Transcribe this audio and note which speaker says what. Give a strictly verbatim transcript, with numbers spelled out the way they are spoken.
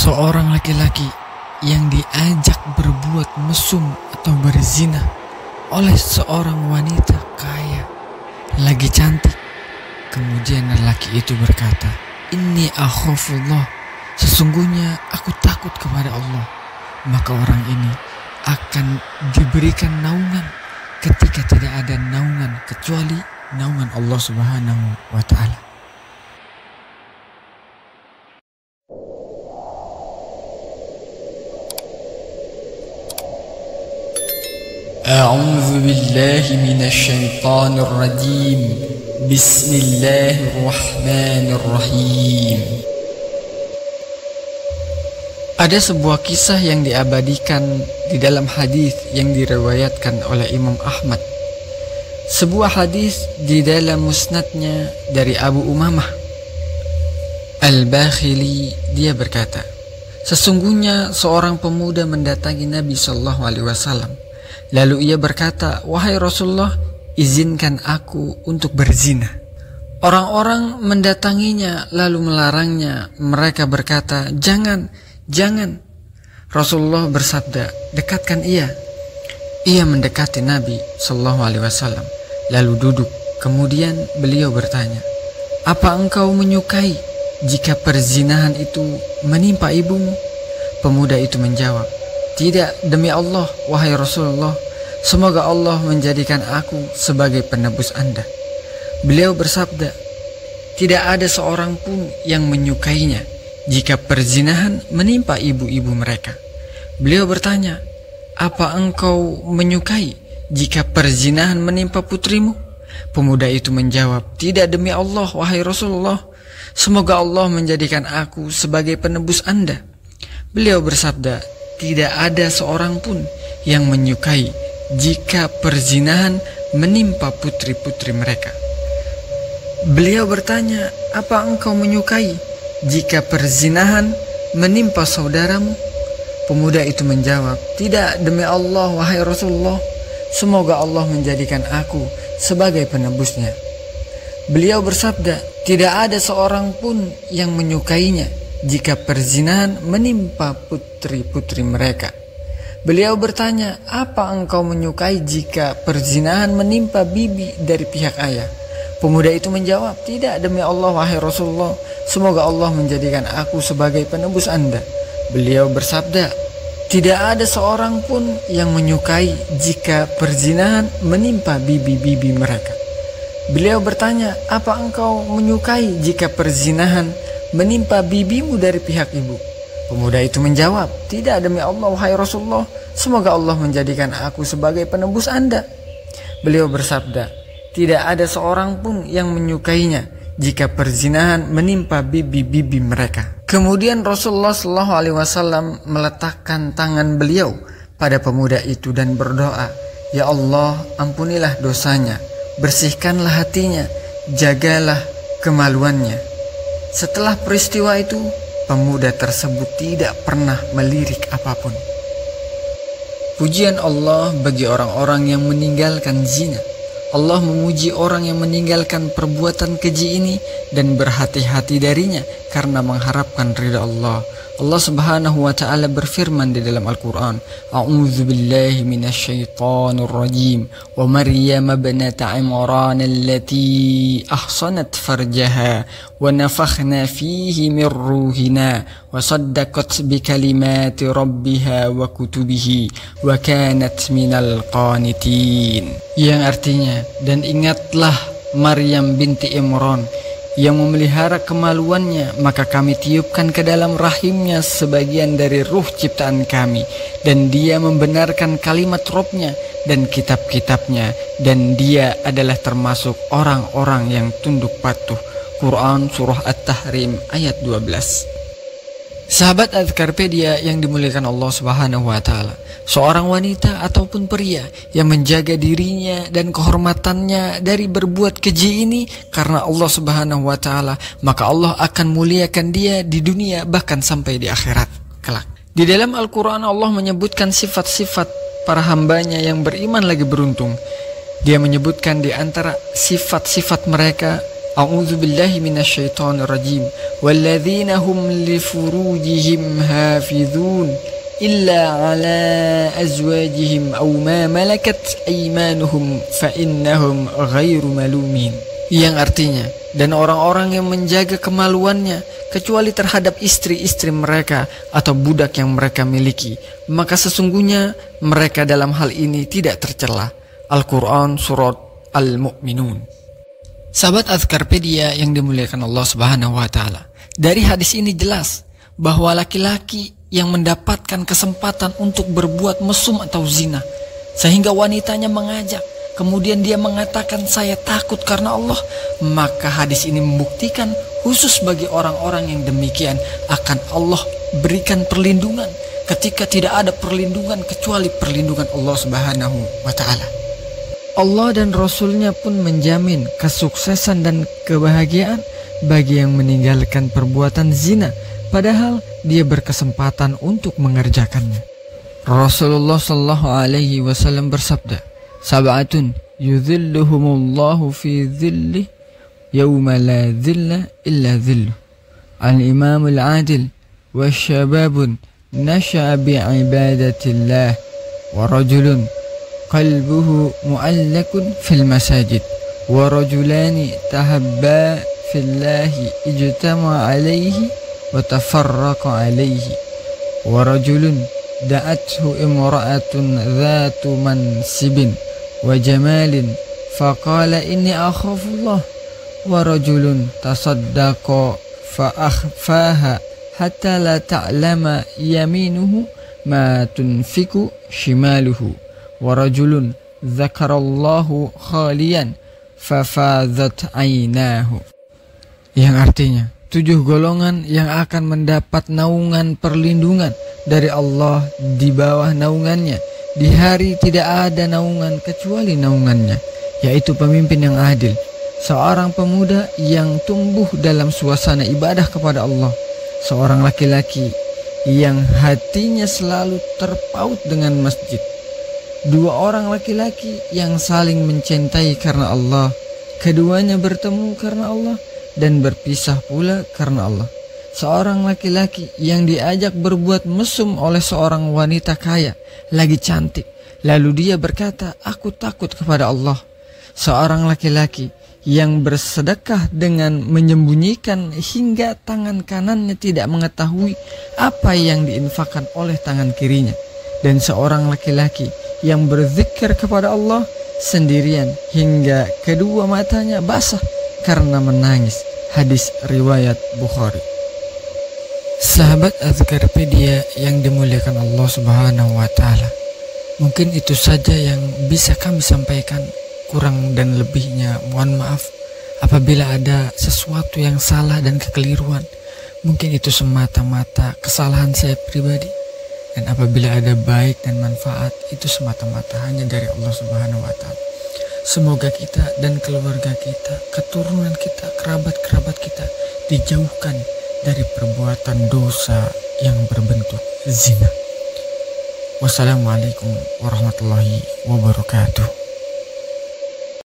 Speaker 1: Seorang laki-laki yang diajak berbuat mesum atau berzina oleh seorang wanita kaya, lagi cantik. Kemudian lelaki itu berkata, "Inni akhafullah, sesungguhnya aku takut kepada Allah." Maka orang ini akan diberikan naungan ketika tidak ada naungan kecuali naungan Allah Subhanahu wa Ta'ala. A'udzu billahi minasy syaithanir rajim. Bismillahirrahmanirrahim. Ada sebuah kisah yang diabadikan di dalam hadis yang diriwayatkan oleh Imam Ahmad. Sebuah hadis di dalam musnadnya dari Abu Umamah Al-Bakhili, dia berkata, sesungguhnya seorang pemuda mendatangi Nabi Shallallahu Alaihi Wasallam. Lalu ia berkata, "Wahai Rasulullah, izinkan aku untuk berzina." Orang-orang mendatanginya lalu melarangnya. Mereka berkata, "Jangan, jangan." Rasulullah bersabda, "Dekatkan ia." Ia mendekati Nabi Shallallahu Alaihi Wasallam lalu duduk. Kemudian beliau bertanya, "Apa engkau menyukai jika perzinahan itu menimpa ibumu?" Pemuda itu menjawab, "Tidak, demi Allah, wahai Rasulullah, semoga Allah menjadikan aku sebagai penebus Anda." Beliau bersabda, "Tidak ada seorang pun yang menyukainya jika perzinahan menimpa ibu-ibu mereka." Beliau bertanya, "Apa engkau menyukai jika perzinahan menimpa putrimu?" Pemuda itu menjawab, "Tidak, demi Allah, wahai Rasulullah, semoga Allah menjadikan aku sebagai penebus Anda." Beliau bersabda, "Tidak ada seorang pun yang menyukai jika perzinahan menimpa putri-putri mereka." Beliau bertanya, "Apa engkau menyukai jika perzinahan menimpa saudaramu?" Pemuda itu menjawab, "Tidak, demi Allah, wahai Rasulullah, semoga Allah menjadikan aku sebagai penebusnya." Beliau bersabda, "Tidak ada seorang pun yang menyukainya jika perzinahan menimpa putri-putri mereka." Beliau bertanya, "Apa engkau menyukai jika perzinahan menimpa bibi dari pihak ayah?" Pemuda itu menjawab, "Tidak, demi Allah, wahai Rasulullah, semoga Allah menjadikan aku sebagai penebus Anda." Beliau bersabda, "Tidak ada seorang pun yang menyukai jika perzinahan menimpa bibi-bibi mereka." Beliau bertanya, "Apa engkau menyukai jika perzinahan menimpa bibimu dari pihak ibu?" Pemuda itu menjawab, "Tidak, demi Allah, wahai Rasulullah, semoga Allah menjadikan aku sebagai penebus Anda." Beliau bersabda, "Tidak ada seorang pun yang menyukainya jika perzinahan menimpa bibi-bibi mereka." Kemudian Rasulullah Shallallahu Alaihi Wasallam meletakkan tangan beliau pada pemuda itu dan berdoa, "Ya Allah, ampunilah dosanya, bersihkanlah hatinya, jagalah kemaluannya." Setelah peristiwa itu, pemuda tersebut tidak pernah melirik apapun. Pujian Allah bagi orang-orang yang meninggalkan zina. Allah memuji orang yang meninggalkan perbuatan keji ini dan berhati-hati darinya karena mengharapkan ridha Allah. Allah Subhanahu wa Ta'ala berfirman di dalam Al-Quran, "A'udzu billahi minasy syaithanir rajim. Wa Maryam ibnata Imran allati ahsanat farjaha wa nafakhna fihi min ruhina wa saddaqat bi kalimati rabbiha wa kutubihi wa kanat minal qanitin." Yang artinya, dan ingatlah Maryam binti Imran yang memelihara kemaluannya, maka kami tiupkan ke dalam rahimnya sebagian dari ruh ciptaan kami, dan dia membenarkan kalimat Rabb-nya dan kitab-kitabnya, dan dia adalah termasuk orang-orang yang tunduk patuh. Quran Surah At-Tahrim ayat dua belas. Sahabat Adhkarpedia yang dimuliakan Allah Subhanahu wa Ta'ala, seorang wanita ataupun pria yang menjaga dirinya dan kehormatannya dari berbuat keji ini karena Allah Subhanahu wa Ta'ala, maka Allah akan muliakan dia di dunia bahkan sampai di akhirat kelak. Di dalam Al-Quran Allah menyebutkan sifat-sifat para hambanya yang beriman lagi beruntung. Dia menyebutkan di antara sifat-sifat mereka A'udzu billahi minasyaitonir rajim. Walladzina hum li furujihim hafizun illa ala azwajihim aw ma malakat aymanuhum fa innahum ghairu malumin. Yang artinya, dan orang-orang yang menjaga kemaluannya kecuali terhadap istri-istri mereka atau budak yang mereka miliki, maka sesungguhnya mereka dalam hal ini tidak tercela. Al-Quran Surat Al-Mu'minun. Sahabat Azkarpedia yang dimuliakan Allah Subhanahu wa Ta'ala, dari hadis ini jelas bahwa laki-laki yang mendapatkan kesempatan untuk berbuat mesum atau zina, sehingga wanitanya mengajak, kemudian dia mengatakan saya takut karena Allah, maka hadis ini membuktikan khusus bagi orang-orang yang demikian akan Allah berikan perlindungan ketika tidak ada perlindungan kecuali perlindungan Allah Subhanahu wa Ta'ala. Allah dan Rasulnya pun menjamin kesuksesan dan kebahagiaan bagi yang meninggalkan perbuatan zina, padahal dia berkesempatan untuk mengerjakannya. Rasulullah Shallallahu Alaihi Wasallam bersabda, "Sab'atun yudhilluhumullahu fi dhillih yawma la dhilla illa dhilluh. Al-imamul adil wa syababun nasha'a bi'ibadatillah wa rajulun qalbuhu mu'allakun fil masajid wa rajulani tahabba fillahi ijtama alaihi wa tafarraqa alaihi wa rajulun da'athu imra'atun dhatu mansibin wa jamalin faqala inni akhafullah wa rajulun tasaddaqa fa akhfaha hatta la ta'lama yaminuhu ma tunfiku shimaluhu wa rajulun dzakarallahu khalian fafadzat ainahu." Yang artinya, tujuh golongan yang akan mendapat naungan perlindungan dari Allah di bawah naungannya di hari tidak ada naungan kecuali naungannya, yaitu pemimpin yang adil, seorang pemuda yang tumbuh dalam suasana ibadah kepada Allah, seorang laki-laki yang hatinya selalu terpaut dengan masjid, dua orang laki-laki yang saling mencintai karena Allah, keduanya bertemu karena Allah dan berpisah pula karena Allah, seorang laki-laki yang diajak berbuat mesum oleh seorang wanita kaya lagi cantik, lalu dia berkata aku takut kepada Allah, seorang laki-laki yang bersedekah dengan menyembunyikan hingga tangan kanannya tidak mengetahui apa yang diinfakkan oleh tangan kirinya, dan seorang laki-laki yang berzikir kepada Allah sendirian hingga kedua matanya basah karena menangis. Hadis riwayat Bukhari. Sahabat Azkarpedia yang dimuliakan Allah Subhanahu wa Ta'ala, mungkin itu saja yang bisa kami sampaikan. Kurang dan lebihnya mohon maaf apabila ada sesuatu yang salah dan kekeliruan. Mungkin itu semata-mata kesalahan saya pribadi. Dan apabila ada baik dan manfaat, itu semata-mata hanya dari Allah Subhanahu wa Ta'ala. Semoga kita dan keluarga kita, keturunan kita, kerabat-kerabat kita dijauhkan dari perbuatan dosa yang berbentuk zina. Wassalamualaikum warahmatullahi wabarakatuh.